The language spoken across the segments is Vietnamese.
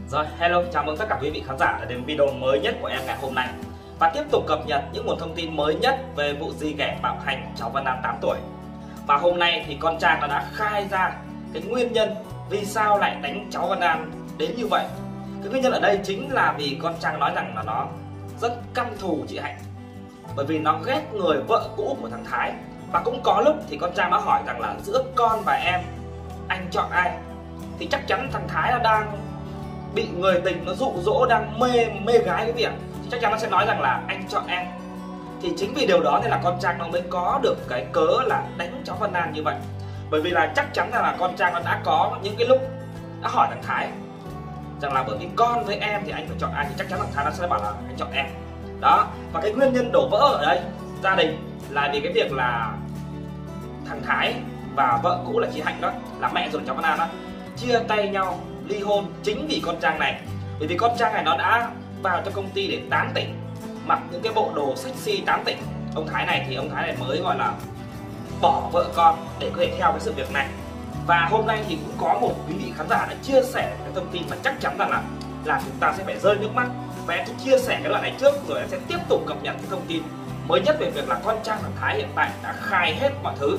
Rồi, hello, chào mừng tất cả quý vị khán giả đã đến video mới nhất của em ngày hôm nay và tiếp tục cập nhật những nguồn thông tin mới nhất về vụ dì ghẻ bạo hành cháu Vân An 8 tuổi. Và hôm nay thì con Trang đã khai ra cái nguyên nhân vì sao lại đánh cháu Vân An đến như vậy. Cái nguyên nhân ở đây chính là vì con Trang nói rằng là nó rất căm thù chị Hạnh, bởi vì nó ghét người vợ cũ của thằng Thái. Và cũng có lúc thì con Trang đã hỏi rằng là giữa con và em, anh chọn ai? Thì chắc chắn thằng Thái là đang bị người tình nó dụ dỗ, đang mê gái cái việc, thì chắc chắn nó sẽ nói rằng là anh chọn em. Thì chính vì điều đó nên là con Trang nó mới có được cái cớ là đánh cháu Vân An như vậy. Bởi vì là chắc chắn là con Trang nó đã có những cái lúc đã hỏi thằng Thái rằng là bởi vì con với em thì anh phải chọn ai, thì chắc chắn thằng Thái nó sẽ bảo là anh chọn em. Đó, và cái nguyên nhân đổ vỡ ở đây gia đình là vì cái việc là thằng Thái và vợ cũ là chị Hạnh đó, là mẹ ruột cháu Vân An đó, chia tay nhau, ly hôn chính vì con Trang này. Bởi vì con Trang này nó đã vào cho công ty để tán tỉnh, mặc những cái bộ đồ sexy tán tỉnh ông Thái này, thì ông Thái này mới gọi là bỏ vợ con để có thể theo cái sự việc này. Và hôm nay thì cũng có một quý vị khán giả đã chia sẻ cái thông tin mà chắc chắn rằng là chúng ta sẽ phải rơi nước mắt. Và em sẽ chia sẻ cái đoạn này trước, rồi em sẽ tiếp tục cập nhật cái thông tin mới nhất về việc là con Trang thằng Thái hiện tại đã khai hết mọi thứ.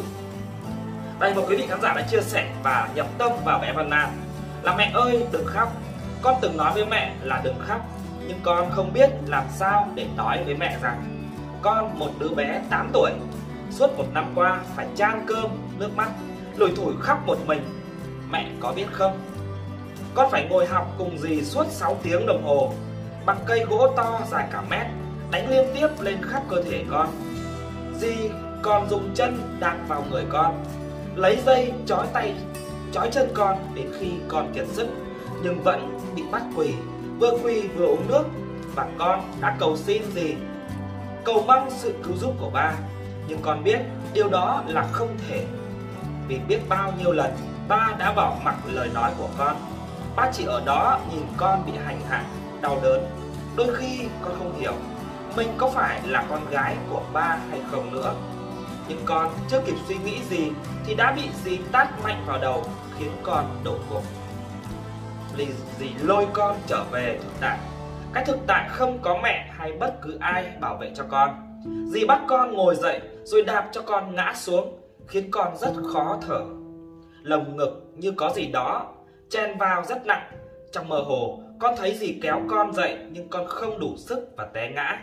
Đây, một quý vị khán giả đã chia sẻ và nhập tâm vào bé Vân An là: mẹ ơi đừng khóc, con từng nói với mẹ là đừng khóc, nhưng con không biết làm sao để nói với mẹ rằng con, một đứa bé 8 tuổi, suốt một năm qua phải chan cơm, nước mắt, lủi thủi khóc một mình. Mẹ có biết không? Con phải ngồi học cùng dì suốt 6 tiếng đồng hồ, bằng cây gỗ to dài cả mét, đánh liên tiếp lên khắp cơ thể con. Dì còn dùng chân đạp vào người con, lấy dây trói tay, trói chân con đến khi con kiệt sức, nhưng vẫn bị bắt quỳ, vừa quỳ vừa uống nước. Và con đã cầu xin dì, cầu mong sự cứu giúp của ba, nhưng con biết điều đó là không thể. Vì biết bao nhiêu lần ba đã bỏ mặc lời nói của con. Ba chỉ ở đó nhìn con bị hành hạ, đau đớn. Đôi khi con không hiểu mình có phải là con gái của ba hay không nữa. Nhưng con chưa kịp suy nghĩ gì thì đã bị dì tát mạnh vào đầu, khiến con đổ gục. Dì lôi con trở về thực tại, cái thực tại không có mẹ hay bất cứ ai bảo vệ cho con. Dì bắt con ngồi dậy rồi đạp cho con ngã xuống, khiến con rất khó thở. Lồng ngực như có gì đó chen vào rất nặng. Trong mơ hồ con thấy dì kéo con dậy, nhưng con không đủ sức và té ngã.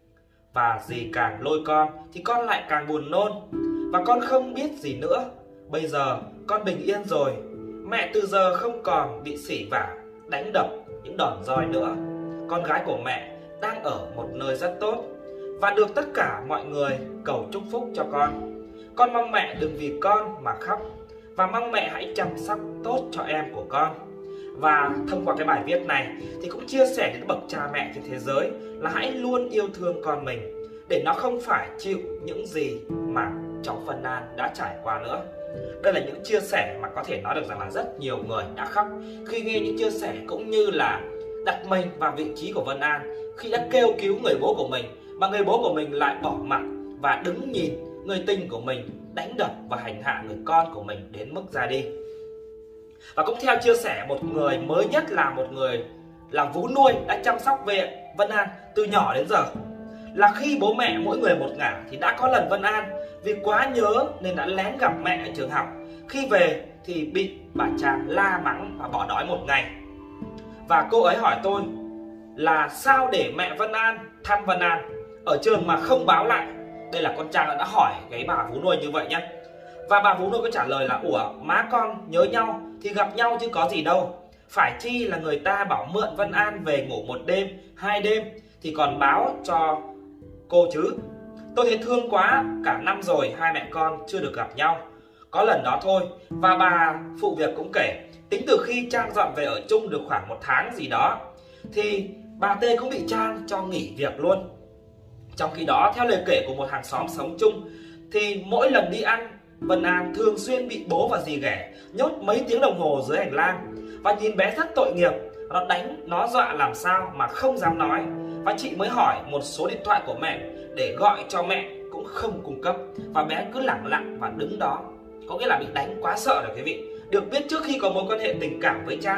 Và dì càng lôi con thì con lại càng buồn nôn, và con không biết gì nữa. Bây giờ con bình yên rồi, mẹ từ giờ không còn bị sỉ vả, đánh đập những đòn roi nữa. Con gái của mẹ đang ở một nơi rất tốt và được tất cả mọi người cầu chúc phúc cho con. Con mong mẹ đừng vì con mà khóc, và mong mẹ hãy chăm sóc tốt cho em của con. Và thông qua cái bài viết này thì cũng chia sẻ đến bậc cha mẹ trên thế giới là hãy luôn yêu thương con mình, để nó không phải chịu những gì mà cháu Vân An đã trải qua nữa. Đây là những chia sẻ mà có thể nói được rằng là rất nhiều người đã khóc khi nghe những chia sẻ, cũng như là đặt mình vào vị trí của Vân An khi đã kêu cứu người bố của mình, mà người bố của mình lại bỏ mặc và đứng nhìn người tình của mình đánh đập và hành hạ người con của mình đến mức ra đi. Và cũng theo chia sẻ một người mới nhất, là một người làm vú nuôi đã chăm sóc về Vân An từ nhỏ đến giờ, là khi bố mẹ mỗi người một ngả thì đã có lần Vân An vì quá nhớ nên đã lén gặp mẹ ở trường học. Khi về thì bị bà Trang la mắng và bỏ đói một ngày. Và cô ấy hỏi tôi là sao để mẹ Vân An thăm Vân An ở trường mà không báo lại. Đây là con Trang đã hỏi cái bà vú nuôi như vậy nhé. Và bà vú nuôi có trả lời là: ủa, má con nhớ nhau thì gặp nhau chứ có gì đâu. Phải chi là người ta bảo mượn Vân An về ngủ 1 đêm, 2 đêm thì còn báo cho cô chứ. Tôi thấy thương quá, cả năm rồi hai mẹ con chưa được gặp nhau. Có lần đó thôi. Và bà phụ việc cũng kể, tính từ khi Trang dọn về ở chung được khoảng 1 tháng gì đó thì bà T cũng bị Trang cho nghỉ việc luôn. Trong khi đó, theo lời kể của một hàng xóm sống chung, thì mỗi lần đi ăn, Vân An thường xuyên bị bố và dì ghẻ nhốt mấy tiếng đồng hồ dưới hành lang. Và nhìn bé rất tội nghiệp, nó đánh, nó dọa làm sao mà không dám nói. Và chị mới hỏi một số điện thoại của mẹ để gọi cho mẹ cũng không cung cấp. Và bé cứ lẳng lặng và đứng đó, có nghĩa là bị đánh quá sợ rồi quý vị. Được biết trước khi có mối quan hệ tình cảm với Trang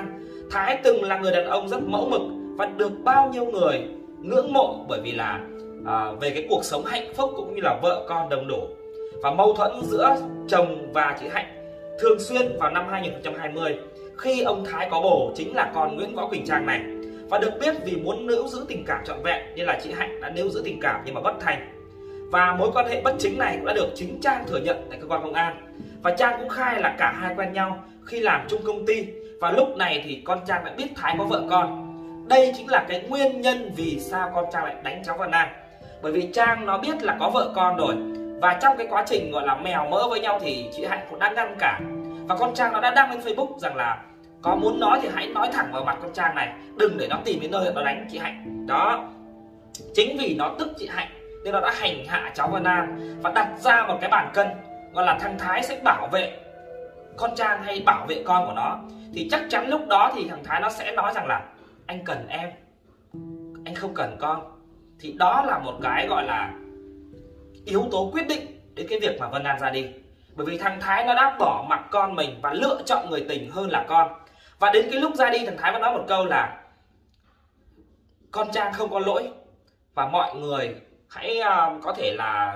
Thái từng là người đàn ông rất mẫu mực và được bao nhiêu người ngưỡng mộ bởi vì là về cái cuộc sống hạnh phúc cũng như là vợ con đồng đủ. Và mâu thuẫn giữa chồng và chị Hạnh thường xuyên vào năm 2020 khi ông Thái có bầu chính là con Nguyễn Võ Quỳnh Trang này. Và được biết vì muốn níu giữ tình cảm trọn vẹn nên là chị Hạnh đã níu giữ tình cảm nhưng mà bất thành. Và mối quan hệ bất chính này cũng đã được chính Trang thừa nhận tại cơ quan công an. Và Trang cũng khai là cả hai quen nhau khi làm chung công ty. Và lúc này thì con Trang đã biết Thái có vợ con. Đây chính là cái nguyên nhân vì sao con Trang lại đánh cháu Vân An. Bởi vì Trang nó biết là có vợ con rồi. Và trong cái quá trình gọi là mèo mỡ với nhau thì chị Hạnh cũng đã ngăn cản. Và con Trang nó đã đăng lên Facebook rằng là có muốn nói thì hãy nói thẳng vào mặt con Trang này, đừng để nó tìm đến nơi nó đánh chị Hạnh. Đó, chính vì nó tức chị Hạnh nên nó đã hành hạ cháu Vân An và đặt ra một cái bàn cân gọi là thằng Thái sẽ bảo vệ con Trang hay bảo vệ con của nó. Thì chắc chắn lúc đó thì thằng Thái nó sẽ nói rằng là anh cần em, anh không cần con. Thì đó là một cái gọi là yếu tố quyết định đến cái việc mà Vân An ra đi. Bởi vì thằng Thái nó đã bỏ mặc con mình và lựa chọn người tình hơn là con. Và đến cái lúc ra đi thằng Thái vẫn nói một câu là con Trang không có lỗi và mọi người hãy có thể là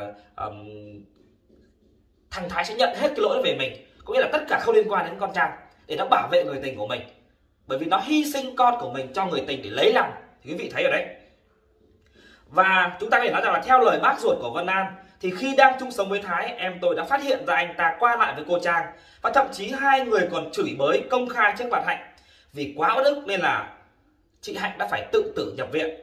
thằng Thái sẽ nhận hết cái lỗi về mình, có nghĩa là tất cả không liên quan đến con Trang để nó bảo vệ người tình của mình. Bởi vì nó hy sinh con của mình cho người tình để lấy lòng, thì quý vị thấy ở đấy. Và chúng ta có thể nói rằng là theo lời bác ruột của Vân An thì khi đang chung sống với Thái, em tôi đã phát hiện ra anh ta qua lại với cô Trang. Và thậm chí hai người còn chửi bới công khai trước mặt Hạnh. Vì quá uất ức nên là chị Hạnh đã phải tự tử nhập viện.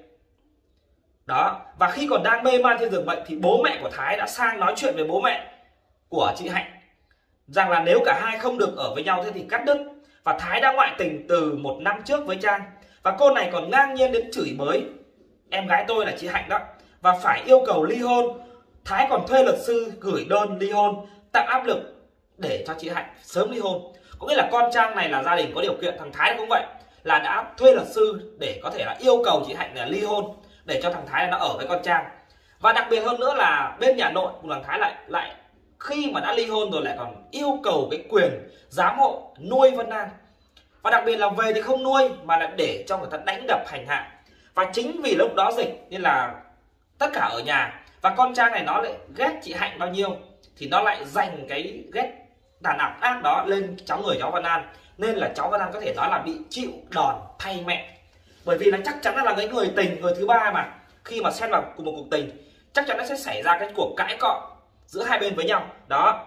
Đó, và khi còn đang mê man trên giường bệnh thì bố mẹ của Thái đã sang nói chuyện với bố mẹ của chị Hạnh rằng là nếu cả hai không được ở với nhau thế thì cắt đứt. Và Thái đã ngoại tình từ 1 năm trước với Trang. Và cô này còn ngang nhiên đến chửi bới em gái tôi là chị Hạnh đó, và phải yêu cầu ly hôn. Thái còn thuê luật sư gửi đơn ly hôn, tạo áp lực để cho chị Hạnh sớm ly hôn. Có nghĩa là con Trang này là gia đình có điều kiện, thằng Thái cũng vậy, là đã thuê luật sư để có thể là yêu cầu chị Hạnh là ly hôn để cho thằng Thái là nó ở với con Trang. Và đặc biệt hơn nữa là bên nhà nội của thằng Thái lại khi mà đã ly hôn rồi lại còn yêu cầu cái quyền giám hộ nuôi Vân An. Và đặc biệt là về thì không nuôi mà lại để cho người ta đánh đập hành hạ. Và chính vì lúc đó dịch nên là tất cả ở nhà, và con Trang này nó lại ghét chị Hạnh bao nhiêu thì nó lại dành cái ghét đàn áp đó lên cháu Vân An. Nên là cháu Vân An có thể nói là bị chịu đòn thay mẹ. Bởi vì là chắc chắn là cái người tình, người thứ ba mà khi mà xen vào cùng một cuộc tình chắc chắn nó sẽ xảy ra cái cuộc cãi cọ giữa hai bên với nhau. Đó.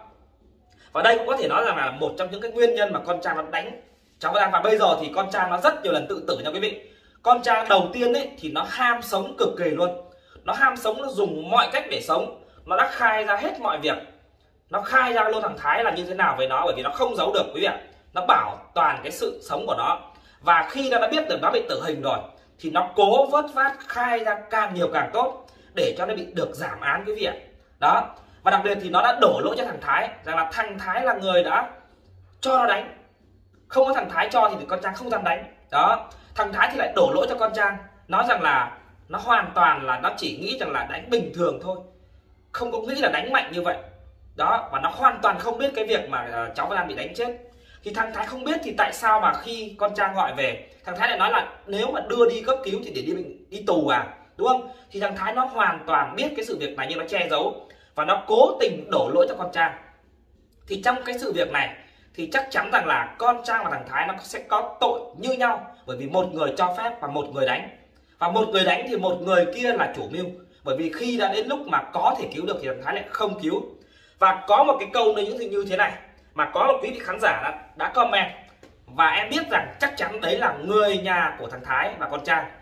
Và đây cũng có thể nói rằng là một trong những cái nguyên nhân mà con Trang nó đánh cháu Vân An. Và bây giờ thì con Trang nó rất nhiều lần tự tử nha quý vị. Con Trang đầu tiên ấy thì nó ham sống cực kỳ luôn. Nó ham sống, nó dùng mọi cách để sống. Nó đã khai ra hết mọi việc. Nó khai ra luôn thằng Thái là như thế nào với nó, bởi vì nó không giấu được quý vị ạ. Nó bảo toàn cái sự sống của nó. Và khi nó đã biết được nó bị tử hình rồi thì nó cố vớt vát khai ra càng nhiều càng tốt để cho nó bị được giảm án quý vị ạ. Đó. Và đặc biệt thì nó đã đổ lỗi cho thằng Thái, rằng là thằng Thái là người đã cho nó đánh. Không có thằng Thái cho thì con Trang không dám đánh. Đó. Thằng Thái thì lại đổ lỗi cho con Trang, nói rằng là nó hoàn toàn là nó chỉ nghĩ rằng là đánh bình thường thôi, không có nghĩ là đánh mạnh như vậy. Đó. Và nó hoàn toàn không biết cái việc mà cháu Vân An bị đánh chết. Thì thằng Thái không biết thì tại sao mà khi con Trang gọi về, thằng Thái lại nói là nếu mà đưa đi cấp cứu thì để đi tù à, đúng không? Thì thằng Thái nó hoàn toàn biết cái sự việc này nhưng nó che giấu và nó cố tình đổ lỗi cho con Trang. Thì trong cái sự việc này thì chắc chắn rằng là con Trang và thằng Thái nó sẽ có tội như nhau, bởi vì một người cho phép và một người đánh. Và một người đánh thì một người kia là chủ mưu, bởi vì khi đã đến lúc mà có thể cứu được thì thằng Thái lại không cứu. Và có một cái câu như thế này mà có một quý vị khán giả đã comment, và em biết rằng chắc chắn đấy là người nhà của thằng Thái và con Trang,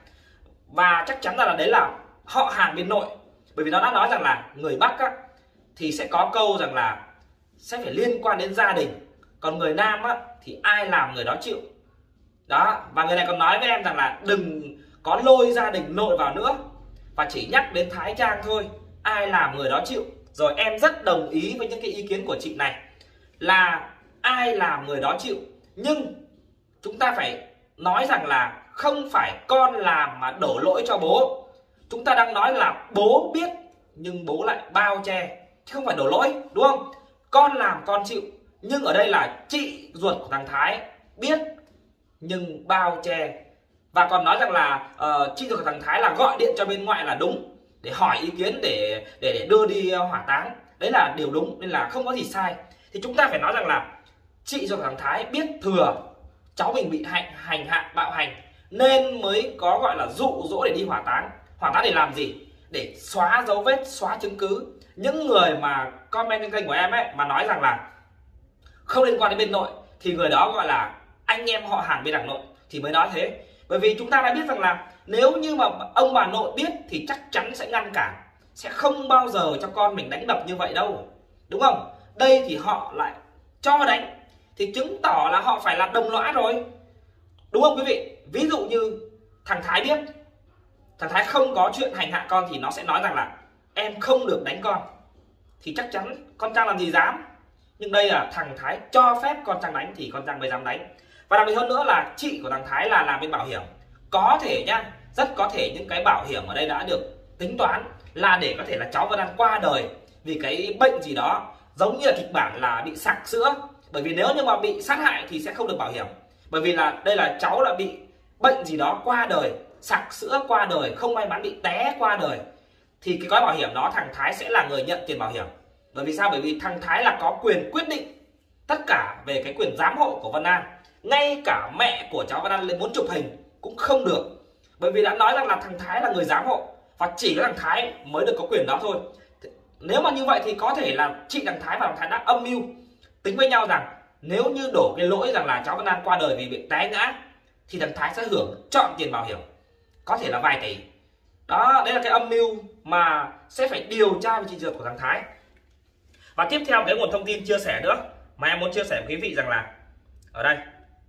và chắc chắn là đấy là họ hàng bên nội. Bởi vì nó đã nói rằng là người Bắc á, thì sẽ có câu rằng là sẽ phải liên quan đến gia đình, còn người Nam á, thì ai làm người đó chịu. Đó. Và người này còn nói với em rằng là đừng có lôi gia đình nội vào nữa, và chỉ nhắc đến Thái Trang thôi, ai làm người đó chịu. Rồi em rất đồng ý với những cái ý kiến của chị này là ai làm người đó chịu. Nhưng chúng ta phải nói rằng là không phải con làm mà đổ lỗi cho bố. Chúng ta đang nói là bố biết nhưng bố lại bao che, chứ không phải đổ lỗi, đúng không? Con làm con chịu. Nhưng ở đây là chị ruột của thằng Thái biết nhưng bao che, và còn nói rằng là chị ruột của thằng Thái là gọi điện cho bên ngoại là đúng, để hỏi ý kiến để đưa đi hỏa táng. Đấy là điều đúng, nên là không có gì sai. Thì chúng ta phải nói rằng là chị ruột của thằng Thái biết thừa cháu mình bị hành hạ bạo hành nên mới có gọi là dụ dỗ để đi hỏa táng. Hỏa táng để làm gì? Để xóa dấu vết, xóa chứng cứ. Những người mà comment trên kênh của em ấy mà nói rằng là không liên quan đến bên nội thì người đó gọi là anh em họ hàng bên đằng nội thì mới nói thế. Bởi vì chúng ta đã biết rằng là nếu như mà ông bà nội biết thì chắc chắn sẽ ngăn cản, sẽ không bao giờ cho con mình đánh đập như vậy đâu, đúng không? Đây thì họ lại cho đánh thì chứng tỏ là họ phải là đồng lõa rồi, đúng không quý vị? Ví dụ như thằng Thái biết thằng Thái không có chuyện hành hạ con thì nó sẽ nói rằng là em không được đánh con, thì chắc chắn con Trang làm gì dám. Nhưng đây là thằng Thái cho phép con Trang đánh thì con Trang mới dám đánh. Và đặc biệt hơn nữa là chị của thằng Thái là làm bên bảo hiểm, có thể nhá, rất có thể những cái bảo hiểm ở đây đã được tính toán là để có thể là cháu Vân An qua đời vì cái bệnh gì đó, giống như là kịch bản là bị sặc sữa. Bởi vì nếu như mà bị sát hại thì sẽ không được bảo hiểm, bởi vì là đây là cháu là bị bệnh gì đó qua đời, sặc sữa qua đời, không may mắn bị té qua đời, thì cái gói bảo hiểm đó thằng Thái sẽ là người nhận tiền bảo hiểm. Bởi vì sao? Bởi vì thằng Thái là có quyền quyết định tất cả về cái quyền giám hộ của Vân An. Ngay cả mẹ của cháu Vân An lên muốn chụp hình cũng không được, bởi vì đã nói rằng là thằng Thái là người giám hộ và chỉ có thằng Thái mới được có quyền đó thôi. Nếu mà như vậy thì có thể là chị thằng Thái và thằng Thái đã âm mưu tính với nhau rằng nếu như đổ cái lỗi rằng là cháu Vân An qua đời vì bị té ngã thì thằng Thái sẽ hưởng trọn tiền bảo hiểm, có thể là vài tỷ. Đó, đấy là cái âm mưu mà sẽ phải điều tra về chị ruột của thằng Thái. Và tiếp theo cái nguồn thông tin chia sẻ nữa mà em muốn chia sẻ với quý vị rằng là ở đây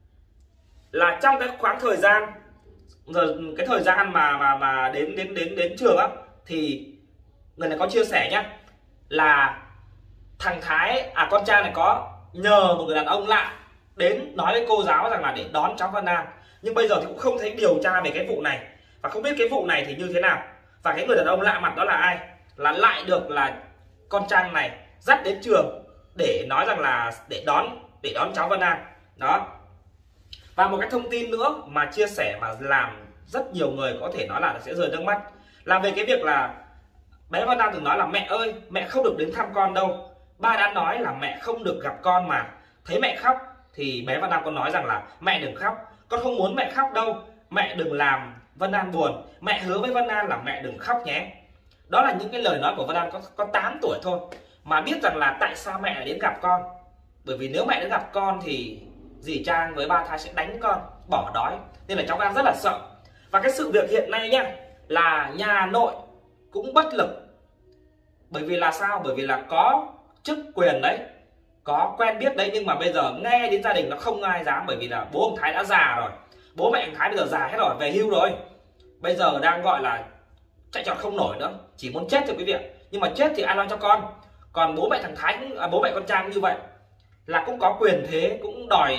là trong cái khoảng thời gian giờ, cái thời gian mà đến trường á, thì người này có chia sẻ nhá, là thằng Thái con trai này có nhờ một người đàn ông lạ đến nói với cô giáo rằng là để đón cháu Vân An, nhưng bây giờ thì cũng không thấy điều tra về cái vụ này và không biết cái vụ này thì như thế nào. Và cái người đàn ông lạ mặt đó là ai? Là lại được là con Trang này dắt đến trường để nói rằng là để đón cháu Vân An đó. Và một cái thông tin nữa mà chia sẻ mà làm rất nhiều người có thể nói là sẽ rơi nước mắt là về cái việc là bé Vân An từng nói là mẹ ơi, mẹ không được đến thăm con đâu, ba đã nói là mẹ không được gặp con mà. Thấy mẹ khóc thì bé Vân An có nói rằng là mẹ đừng khóc, con không muốn mẹ khóc đâu, mẹ đừng làm Vân An buồn, mẹ hứa với Vân An là mẹ đừng khóc nhé. Đó là những cái lời nói của Vân An có 8 tuổi thôi mà biết rằng là tại sao mẹ lại đến gặp con. Bởi vì nếu mẹ đến gặp con thì dì Trang với ba Thái sẽ đánh con, bỏ đói, nên là cháu An rất là sợ. Và cái sự việc hiện nay nhá là nhà nội cũng bất lực. Bởi vì là sao? Bởi vì là có chức quyền đấy, có quen biết đấy, nhưng mà bây giờ nghe đến gia đình nó không ai dám. Bởi vì là bố ông Thái đã già rồi, bố mẹ ông Thái bây giờ già hết rồi, về hưu rồi, bây giờ đang gọi là chạy trọt không nổi nữa, chỉ muốn chết thôi quý vị. Nhưng mà chết thì ai lo cho con. Còn bố mẹ thằng Thái bố mẹ con Trang như vậy là cũng có quyền thế, cũng đòi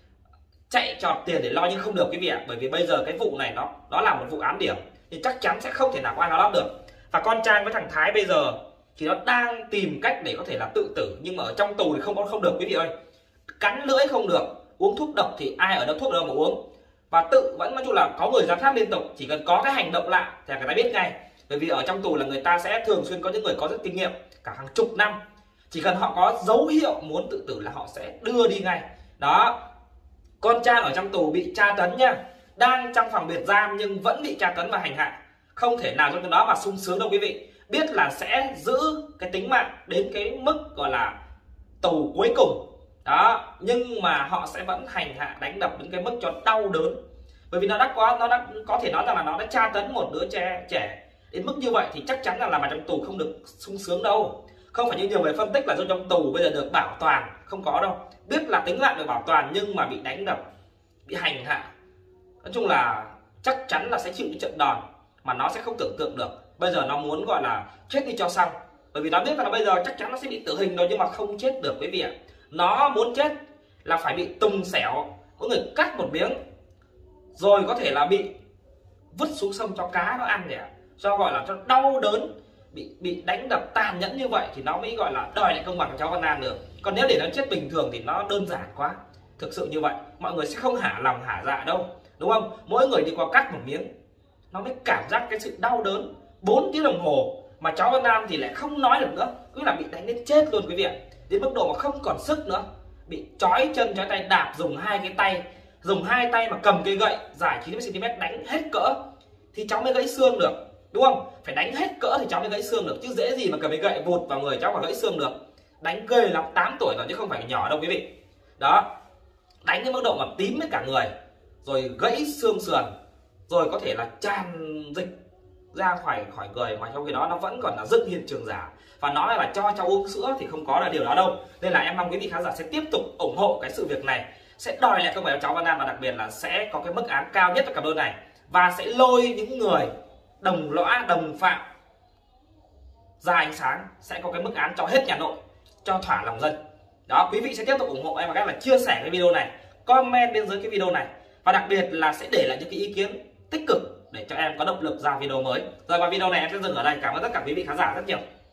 chạy trọt tiền để lo nhưng không được quý vị ạ. Bởi vì bây giờ cái vụ này nó là một vụ án điểm thì chắc chắn sẽ không thể nào có ai nó lót được. Và con Trang với thằng Thái bây giờ thì nó đang tìm cách để có thể là tự tử, nhưng mà ở trong tù thì không được quý vị ơi. Cắn lưỡi không được, uống thuốc độc thì ai ở đâu thuốc đâu mà uống. Và tự vẫn nói chung là có người giám sát liên tục, chỉ cần có cái hành động lạ thì người ta biết ngay. Bởi vì ở trong tù là người ta sẽ thường xuyên có những người có rất kinh nghiệm cả hàng chục năm, chỉ cần họ có dấu hiệu muốn tự tử là họ sẽ đưa đi ngay. Đó, con Trang ở trong tù bị tra tấn nha, đang trong phòng biệt giam nhưng vẫn bị tra tấn và hành hạ, không thể nào trong cái đó mà sung sướng đâu quý vị. Biết là sẽ giữ cái tính mạng đến cái mức gọi là tù cuối cùng đó, nhưng mà họ sẽ vẫn hành hạ đánh đập đến cái mức cho đau đớn. Bởi vì nó đã có thể nói rằng là nó đã tra tấn một đứa trẻ đến mức như vậy thì chắc chắn là làm ở trong tù không được sung sướng đâu. Không phải như nhiều người phân tích là do trong tù bây giờ được bảo toàn, không có đâu. Biết là tính mạng được bảo toàn nhưng mà bị đánh đập, bị hành hạ, nói chung là chắc chắn là sẽ chịu những trận đòn mà nó sẽ không tưởng tượng được. Bây giờ nó muốn gọi là chết đi cho xong, bởi vì nó biết là bây giờ chắc chắn nó sẽ bị tử hình rồi nhưng mà không chết được quý vị ạ. Nó muốn chết là phải bị tùng xẻo, mỗi người cắt một miếng, rồi có thể là bị vứt xuống sông cho cá nó ăn để cho gọi là cho đau đớn, bị đánh đập tàn nhẫn như vậy thì nó mới gọi là đòi lại công bằng cho cháu Vân An được. Còn nếu để nó chết bình thường thì nó đơn giản quá, Thực sự như vậy, mọi người sẽ không hả lòng hả dạ đâu, đúng không? Mỗi người đi qua cắt một miếng nó mới cảm giác cái sự đau đớn. 4 tiếng đồng hồ mà cháu Văn Nam thì lại không nói được nữa, cứ là bị đánh đến chết luôn quý vị ạ. Đến mức độ mà không còn sức nữa, bị trói chân trói tay, đạp dùng hai tay mà cầm cây gậy dài 90 cm đánh hết cỡ thì cháu mới gãy xương được, đúng không? Phải đánh hết cỡ thì cháu mới gãy xương được, chứ dễ gì mà cầm cây gậy vụt vào người cháu mà gãy xương được. Đánh ghê lắm, 8 tuổi rồi chứ không phải nhỏ đâu quý vị. Đó, đánh đến mức độ mà tím hết cả người, rồi gãy xương sườn, rồi có thể là tràn dịch ra khỏi người, mà trong khi đó nó vẫn còn là dựng hiện trường giả và nói là cho cháu uống sữa thì không có là điều đó đâu. Nên là em mong quý vị khán giả sẽ tiếp tục ủng hộ cái sự việc này, sẽ đòi lại công bằng cho cháu Văn Nam, và đặc biệt là sẽ có cái mức án cao nhất cho cặp đôi này, và sẽ lôi những người đồng lõa đồng phạm ra ánh sáng, sẽ có cái mức án cho hết nhà nội, cho thỏa lòng dân. Đó, quý vị sẽ tiếp tục ủng hộ em bằng cách là chia sẻ cái video này, comment bên dưới cái video này, và đặc biệt là sẽ để lại những cái ý kiến tích cực để cho em có động lực ra video mới. Rồi, và video này em sẽ dừng ở đây. Cảm ơn tất cả quý vị khán giả rất nhiều.